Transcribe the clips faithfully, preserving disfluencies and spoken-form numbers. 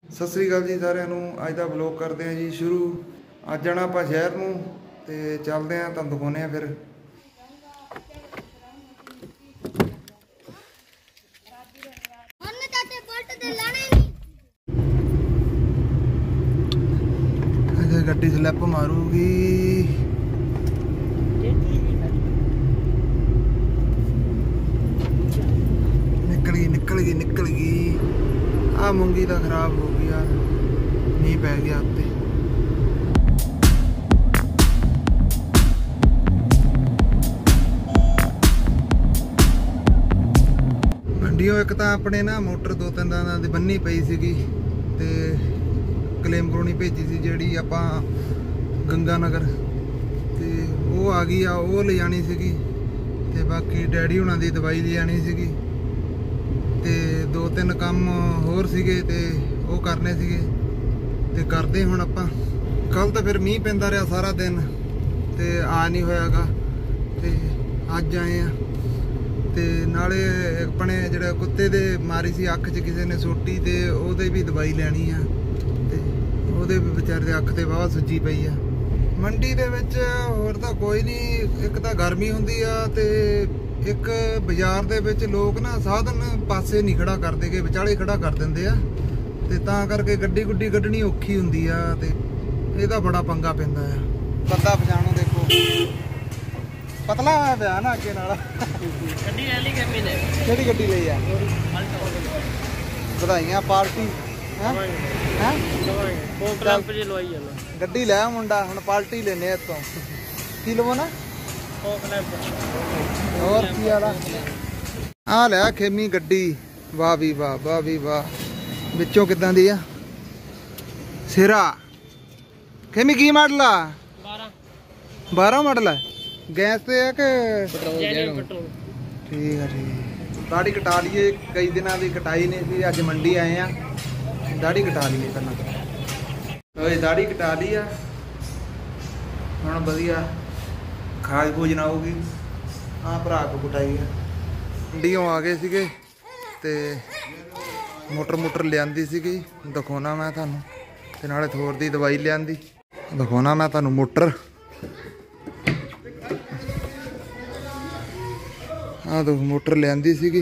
सत श्री अकाल जी सारिਆਂ ਨੂੰ। ਅੱਜ ਦਾ ਵਲੌਗ ਕਰਦੇ ਹਾਂ जी शुरू। ਅੱਜ ਜਾਣਾ ਆਪਾਂ ਸ਼ਹਿਰ ਨੂੰ ਤੇ ਚੱਲਦੇ ਹਾਂ, ਤੁਹਾਨੂੰ ਦਿਖਾਉਂਦੇ ਹਾਂ ਫਿਰ। अगर गड्डी स्लैप मारूगी निकल गई निकल गई निकल गई। आ मूंगी तो खराब हो गया, मीह पै गया उत्ते। मंडियों एक तो अपने ना मोटर दो तीन दिनों की बन्नी पई सीगी ते क्लेम करवानी भेजी सी जिहड़ी आपां गंगा नगर ते वो आ गई आ, वो ले जानी सीगी ते बाकी डैडी हुणां दी दवाई ले जानी सीगी ते दो तीन काम होर सीगे ते वो करने सीगे ते करदे हुण आपां। कल तो फिर मीह पैंदा रहा सारा दिन ते आ नहीं होयागा ते अज आए आ ते नाले अपने जिहड़े कुत्ते दे मारी सी अख च किसी ने सोटी ते ओहदे भी दवाई लैनी आ ते ओहदे भी बेचारे दे अख ते वाह सुजी पई आ। मंडी दे विच होर तां कोई नहीं, एक तां गर्मी हुंदी आ ते एक बाजार दे विच लोग ना साधन पासे नहीं खड़ा करदे गे, विचाले खड़ा कर दिंदे आ ते तां करके गड्डी गुड्डी कड्ढनी औखी हुंदी आ ते इहदा बड़ा पंगा पैंदा आ। बंदा पछाणो देखो पतला होया पिया ना अगे नाल। गड्डी ले ली गम्मी ने। किहड़ी गड्डी लई आ? बधाइयां पार्टी हैं हैं कोक जी लवाई जाना। गड्डी लै मुंडा हुण पार्टी लेने इत्थों की लवो ना कोक लैंप और की वाला आ लै खेमी गड्डी। वाह भी वाह वाह भी वाह। विचों किदां दी आ सिरा खेमी की मॉडल आ? बारह बारह मॉडल है। गैस से है कि पेट्रोल? ठीक है ठीक। दाढ़ी कटा लीए, कई दिन की कटाई नहीं थी, अज मंडी आए हैं दाढ़ी कटा लीए करना। दाढ़ी कटा ली आ हुण वधिया खाज खूज ना होगी। हाँ भरा को कुटाई है। मंडियों आ गए सीगे ते मोटर मोटर लियांदी सीगी, दिखाउणा मैं तुहानूं ते नाले थोर दी दवाई लियांदी दिखाउणा मैं तुहानूं मोटर। हाँ तो मोटर लियांदी सीगी,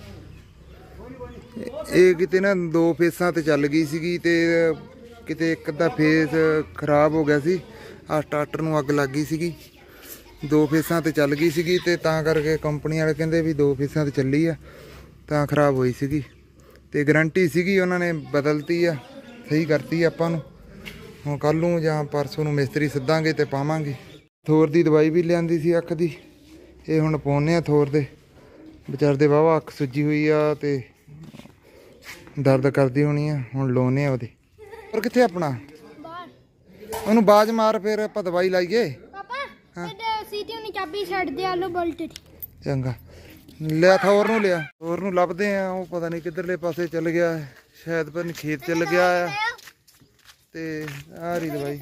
ये किते ना दो फेसां ते चल गई सीगी ते किते एक अद्धा फेस खराब हो गया सी। आ स्टार्टर नूं अग लग गई सीगी, दो फेसां ते चल गई सीगी ते तां करके कंपनी वाले कहंदे भी दो फेसां ते चली आ तां खराब होई सीगी ते गारंटी सीगी उन्होंने बदलती आ, सही करती आपां नूं। हुण कल नूं जां परसों नूं मिस्त्री सद्दांगे ते पावांगे। थोर दी दवाई भी लियांदी सी अख दी, ये हुण पाउने आ थोर दे। बेचारे दे वाहवा अख सुजी हुई आ ते दर्द करदी होनी आ, हुण लाउने आ ओहदे। और कित्थे अपना ओनू बाज मार फिर आपां दवाई लाइए। पापा एडे सीटी हुणी चाबी छड्ड दे आलो बोल्ट दी। चंगा ले थोर नूं लिया, थोर नूं लभदे आ, ओ पता नहीं किधरले पासे चल गया है, शायद पता नहीं खेत चल गया आ ते आ रही दवाई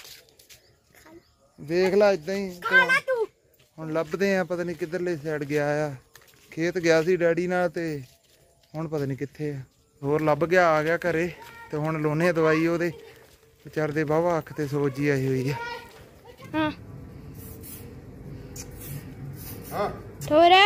देख ला इदां ही। हुण लभदे आ, पता नहीं किधरले साइड गया आ, खेत गया सी डैडी नाल ते हुण पता नहीं कित्थे आ। होर लभ गया, आ गया घरे ते हुण लाउने दवाई ओहदे बेचारे दे वाहवा अख ते सोजी आई हुई है। हां हां थोड़ा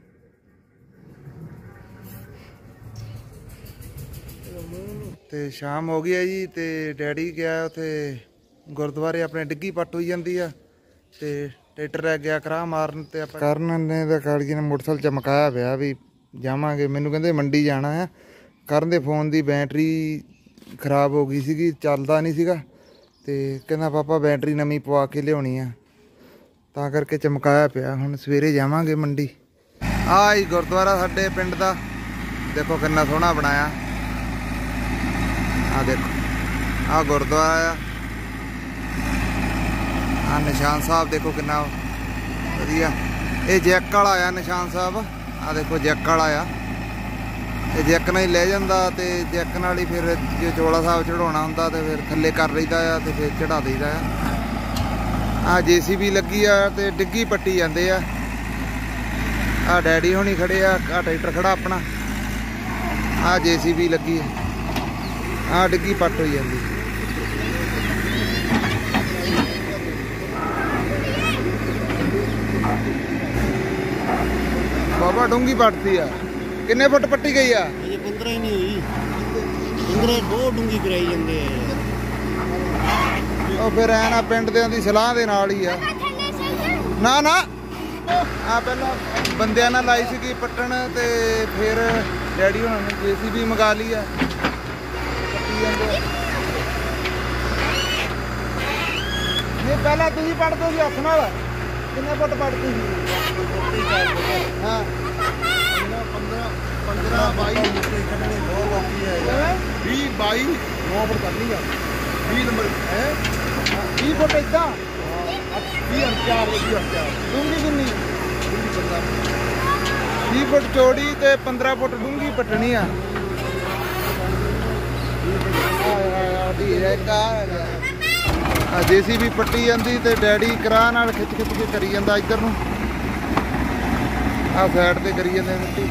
ते शाम हो गई है जी ते डैडी गया उत्थे गुरुद्वारे अपने डिग्गी पट होई जाती है ते ट्रैक्टर रह गया करा मारन ते करन ने ते कालजी ने मोटरसाइकिल चमकाया पिया भी जावांगे। मैनू कहंदे मंडी जाना है। करन दे फोन दी बैटरी खराब हो गई सीगी, चलदा नहीं सीगा ते कहंदा पापा बैटरी नवीं पवा के लियाउणी आ, तां करके चमकाया पिया। हुण सवेरे जावांगे मंडी। आ ही गुरुद्वारा साडे पिंड दा देखो किन्ना सोहना बनाया। आ देखो आ गुरुद्वारा आ, आ निशान साहब देखो किन्ना वधिया। ये जैक वाला आ निशान साहब, आ देखो जैक वाला आ, ये जैक नाल ही ले जांदा ते जैक नाल ही फिर जो चोला साहब चढ़ाउणा हुंदा ते फिर थल्ले कर लईदा आ ते फिर चढ़ा दईदा आ। आ जेसीबी लगी आ ते डिग्गी पट्टी जांदे आ। आ डैडी होनी खड़े आ, आ ट्रैक्टर खड़ा अपना, आ जेसीबी लगी है। ਆ ਡਿੱਗੀ ਪੱਟ ਹੋਈ ਜਾਂਦੀ। ਬਾਬਾ ਡੂੰਗੀ ਪੱਟਦੀ ਆ। ਕਿੰਨੇ ਫੁੱਟ ਪੱਟੀ ਗਈ ਆ? ਅਜੇ ਪੰਦਰਾਂ ਹੀ ਨਹੀਂ ਹੋਈ। ਪੰਦਰਾਂ ਬਹੁਤ ਡੂੰਗੀ ਕਰਾਈ ਜਾਂਦੇ ਆ ਯਾਰ। ਉਹ ਫਿਰ ਐ ਨਾ ਪਿੰਡ ਦਿਆਂ ਦੀ ਸਲਾਹ ਦੇ ਨਾਲ ਹੀ ਆ। ਨਾ ਨਾ ਆ ਪਹਿਲਾਂ ਬੰਦਿਆਂ ਨਾਲ ਲਾਈ ਸੀਗੀ ਪੱਟਣ ਤੇ ਫਿਰ ਡੈਡੀ ਹੁਣਾਂ ਨੇ ਜੇਸੀਬੀ ਮੰਗਾ ਲਈ ਆ। ਪੱਟੀ ਜਾਂਦੇ ਨਹੀਂ ਪਹਿਲਾਂ ਤੁਸੀਂ ਪੱਟਦੇ ਸੀ ਹੱਥ ਨਾਲ। ਕਿੰਨੇ ਫੁੱਟ ਪੱਟਦੇ ਸੀ? ਹਾਂ ਪੰਦਰਾਂ ਬਾਈ ਕੱਢਣੇ ਬਹੁਤ ਔਖੀ ਹੈ। ਵੀਹ ਬਾਈ ਨੌ ਫੁੱਟ ਕਰ ਲਈਗਾ। ਵੀਹ ਨੰਬਰ ਹੈ ਵੀਹ ਫੁੱਟ ਇੱਦਾਂ ਵੀਹ ਚਾਰ ਵੀਹ ਚਾਰ ਡੂੰਗੀ ਕਿੰਨੀ? ਵੀਹ ਫੁੱਟ ਚੌੜੀ ਤੇ ਪੰਦਰਾਂ ਫੁੱਟ ਡੂੰਗੀ ਪੱਟਣੀ ਆ। ਆ ਜੇਸੀਬੀ ਪੱਟੀ ਜਾਂਦੀ ਤੇ ਡੈਡੀ ਕਰਾਹ ਨਾਲ ਖਿੱਚ ਖਿੱਚ ਕੇ ਕਰੀ ਜਾਂਦਾ ਇੱਧਰ ਨੂੰ। ਆ ਸਾਈਡ ਤੇ ਕਰੀ ਜਾਂਦੇ ਮਿੱਟੀ।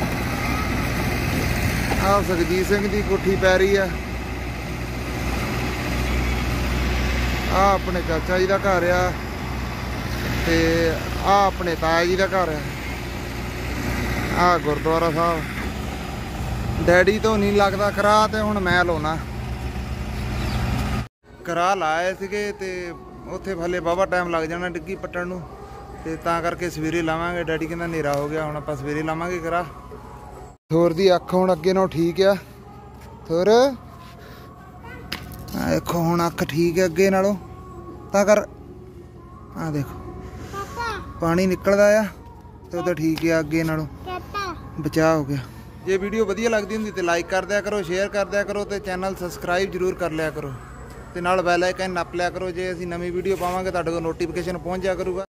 ਆ ਸੁਖਜੀਤ ਸਿੰਘ ਦੀ ਕੋਠੀ ਪੈ ਰਹੀ ਆ। ਆ ਆਪਣੇ ਚਾਚਾ ਜੀ ਦਾ ਘਰ ਆ ਤੇ ਆ ਆਪਣੇ ਤਾਇਆ ਜੀ ਦਾ ਘਰ ਆ। ਆ ਗੁਰਦੁਆਰਾ ਸਾਹਿਬ। ਡੈਡੀ ਤੋਂ ਨਹੀਂ ਲੱਗਦਾ ਕਰਾਹ ਤੇ ਹੁਣ ਮੈਂ ਲਾਉਣਾ। ਕਰਾਹ ਲਾਏ ਸੀਗੇ ਤੇ ਉੱਥੇ ਹਲੇ ਵਾਹਵਾ ਟਾਈਮ ਲੱਗ ਜਾਣਾ ਡਿੱਗੀ ਪੱਟਣ ਨੂੰ ਤੇ ਤਾਂ ਕਰਕੇ ਸਵੇਰੇ ਲਾਵਾਂਗੇ। ਡੈਡੀ ਕਹਿੰਦਾ ਹਨੇਰਾ ਹੋ ਗਿਆ ਹੁਣ ਆਪਾਂ ਸਵੇਰੇ ਲਾਵਾਂਗੇ ਕਰਾਹ। ਥੋਰ ਦੀ ਅੱਖ ਹੁਣ ਅੱਗੇ ਨਾਲੋਂ ਠੀਕ ਆ। ਥੋਰ ਆ ਦੇਖੋ ਹੁਣ ਅੱਖ ਠੀਕ ਹੈ ਅੱਗੇ ਨਾਲੋਂ। ਤਾਂ ਕਰ ਆ ਦੇਖੋ ਪਾਣੀ ਨਿਕਲਦਾ ਆ ਤੇ ਉਹ ਤਾਂ ਠੀਕ ਆ ਅੱਗੇ ਨਾਲੋਂ ਬਚਾਅ ਹੋ ਗਿਆ। ਜੇ ਵੀਡੀਓ ਵਧੀਆ ਲੱਗਦੀ ਹੁੰਦੀ ਤੇ ਲਾਈਕ ਕਰ ਦਿਆ ਕਰੋ, ਸ਼ੇਅਰ ਕਰ ਦਿਆ ਕਰੋ ਤੇ ਚੈਨਲ ਸਬਸਕ੍ਰਾਈਬ ਜ਼ਰੂਰ ਕਰ ਲਿਆ ਕਰੋ ਤੇ ਨਾਲ ਬੈਲ ਆਈਕਨ ਨੱਪ ਲਿਆ ਕਰੋ। ਜੇ ਅਸੀਂ ਨਵੀਂ ਵੀਡੀਓ ਪਾਵਾਂਗੇ ਤੁਹਾਡੇ ਕੋਲ ਨੋਟੀਫਿਕੇਸ਼ਨ ਪਹੁੰਚ ਜਾ ਕਰੂਗਾ।